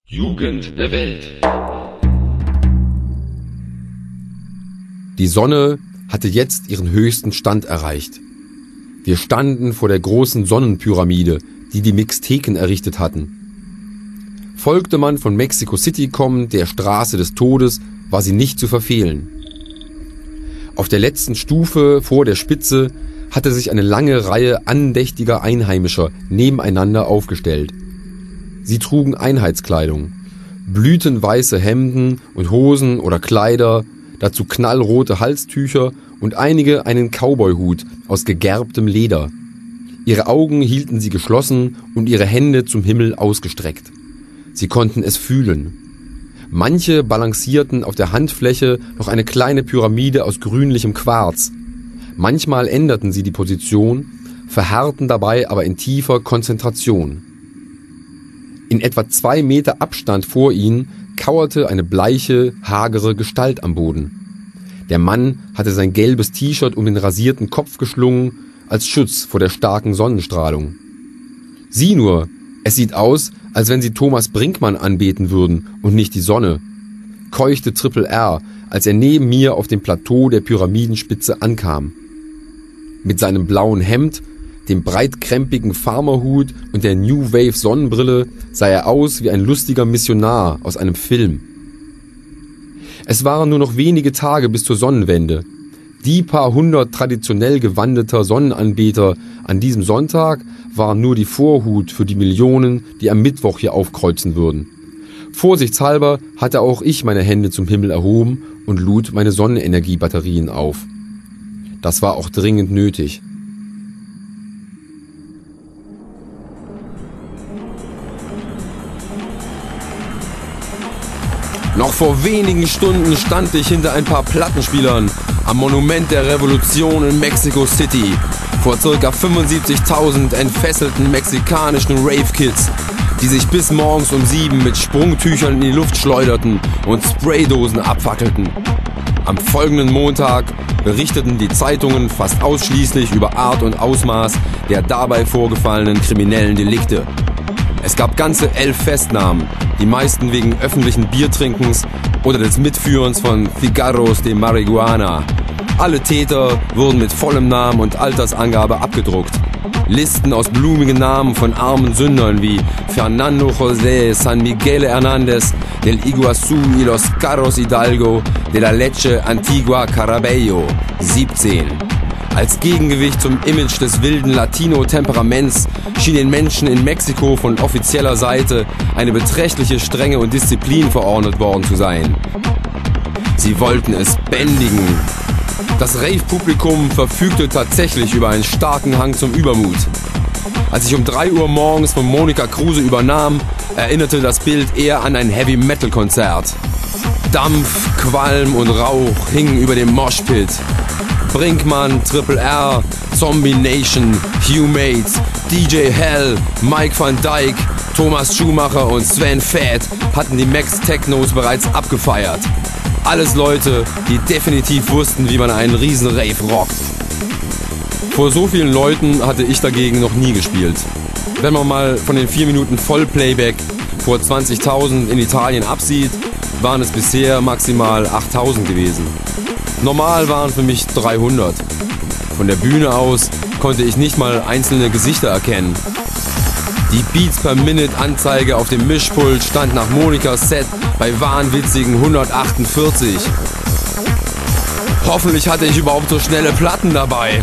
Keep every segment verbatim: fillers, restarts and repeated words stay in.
Jugend der Welt. Die Sonne hatte jetzt ihren höchsten Stand erreicht. Wir standen vor der großen Sonnenpyramide, die die Mixteken errichtet hatten. Folgte man von Mexico City kommend der Straße des Todes, war sie nicht zu verfehlen. Auf der letzten Stufe vor der Spitze hatte sich eine lange Reihe andächtiger Einheimischer nebeneinander aufgestellt. Sie trugen Einheitskleidung, blütenweiße Hemden und Hosen oder Kleider, dazu knallrote Halstücher und einige einen Cowboyhut aus gegerbtem Leder. Ihre Augen hielten sie geschlossen und ihre Hände zum Himmel ausgestreckt. Sie konnten es fühlen. Manche balancierten auf der Handfläche noch eine kleine Pyramide aus grünlichem Quarz. Manchmal änderten sie die Position, verharrten dabei aber in tiefer Konzentration. In etwa zwei Meter Abstand vor ihnen kauerte eine bleiche, hagere Gestalt am Boden. Der Mann hatte sein gelbes T-Shirt um den rasierten Kopf geschlungen, als Schutz vor der starken Sonnenstrahlung. Sieh nur, es sieht aus, als wenn sie Thomas Brinkmann anbeten würden und nicht die Sonne, keuchte Triple R, als er neben mir auf dem Plateau der Pyramidenspitze ankam. Mit seinem blauen Hemd, dem breitkrempigen Farmerhut und der New Wave Sonnenbrille sah er aus wie ein lustiger Missionar aus einem Film. Es waren nur noch wenige Tage bis zur Sonnenwende. Die paar hundert traditionell gewandeter Sonnenanbeter an diesem Sonntag waren nur die Vorhut für die Millionen, die am Mittwoch hier aufkreuzen würden. Vorsichtshalber hatte auch ich meine Hände zum Himmel erhoben und lud meine Sonnenenergiebatterien auf. Das war auch dringend nötig. Noch vor wenigen Stunden stand ich hinter ein paar Plattenspielern am Monument der Revolution in Mexico City vor ca. fünfundsiebzigtausend entfesselten mexikanischen Rave-Kids, die sich bis morgens um sieben mit Sprungtüchern in die Luft schleuderten und Spraydosen abfackelten. Am folgenden Montag berichteten die Zeitungen fast ausschließlich über Art und Ausmaß der dabei vorgefallenen kriminellen Delikte. Es gab ganze elf Festnahmen, die meisten wegen öffentlichen Biertrinkens oder des Mitführens von Cigarros de Marihuana. Alle Täter wurden mit vollem Namen und Altersangabe abgedruckt. Listen aus blumigen Namen von armen Sündern wie Fernando José San Miguel Hernández del Iguazú y los Carros Hidalgo de la Leche Antigua Carabello, siebzehn. Als Gegengewicht zum Image des wilden Latino-Temperaments schien den Menschen in Mexiko von offizieller Seite eine beträchtliche Strenge und Disziplin verordnet worden zu sein. Sie wollten es bändigen. Das Rave-Publikum verfügte tatsächlich über einen starken Hang zum Übermut. Als ich um drei Uhr morgens von Monika Kruse übernahm, erinnerte das Bild eher an ein Heavy-Metal-Konzert. Dampf, Qualm und Rauch hingen über dem Moshpit. Brinkmann, Triple R, Zombie Nation, Hugh Mates, D J Hell, Mike van Dyke, Thomas Schumacher und Sven Fett hatten die Max Technos bereits abgefeiert. Alles Leute, die definitiv wussten, wie man einen Riesen-Rave rockt. Vor so vielen Leuten hatte ich dagegen noch nie gespielt. Wenn man mal von den vier Minuten Vollplayback vor zwanzigtausend in Italien absieht, waren es bisher maximal achttausend gewesen. Normal waren für mich dreihundert. Von der Bühne aus konnte ich nicht mal einzelne Gesichter erkennen. Die Beats per Minute Anzeige auf dem Mischpult stand nach Monikas Set bei wahnwitzigen hundertachtundvierzig. Hoffentlich hatte ich überhaupt so schnelle Platten dabei.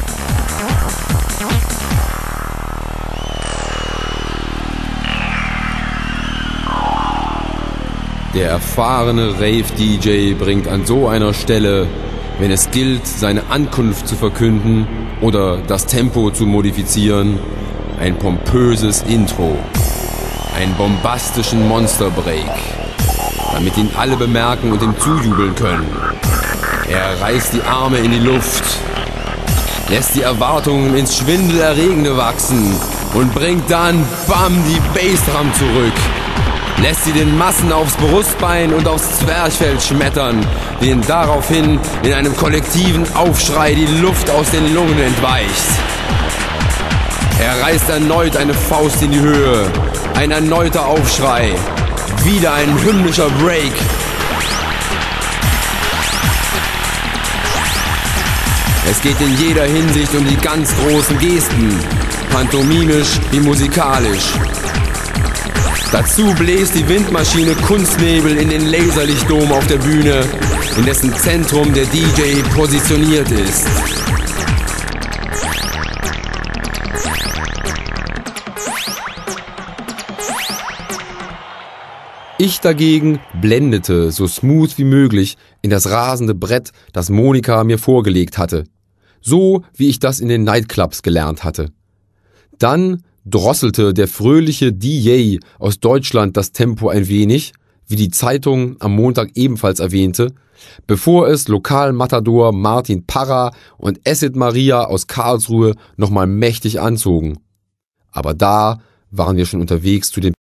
Der erfahrene Rave-D J bringt an so einer Stelle, wenn es gilt, seine Ankunft zu verkünden oder das Tempo zu modifizieren, ein pompöses Intro, einen bombastischen Monsterbreak, damit ihn alle bemerken und ihm zujubeln können. Er reißt die Arme in die Luft, lässt die Erwartungen ins Schwindelerregende wachsen und bringt dann, bam, die Bassdrum zurück. Lässt sie den Massen aufs Brustbein und aufs Zwerchfell schmettern, denen daraufhin in einem kollektiven Aufschrei die Luft aus den Lungen entweicht. Er reißt erneut eine Faust in die Höhe, ein erneuter Aufschrei. Wieder ein hymnischer Break. Es geht in jeder Hinsicht um die ganz großen Gesten, pantomimisch wie musikalisch. Dazu bläst die Windmaschine Kunstnebel in den Laserlichtdom auf der Bühne, in dessen Zentrum der D J positioniert ist. Ich dagegen blendete so smooth wie möglich in das rasende Brett, das Monika mir vorgelegt hatte. So wie ich das in den Nightclubs gelernt hatte. Dann drosselte der fröhliche D J aus Deutschland das Tempo ein wenig, wie die Zeitung am Montag ebenfalls erwähnte, bevor es Lokalmatador Martin Parra und Acid Maria aus Karlsruhe nochmal mächtig anzogen. Aber da waren wir schon unterwegs zu den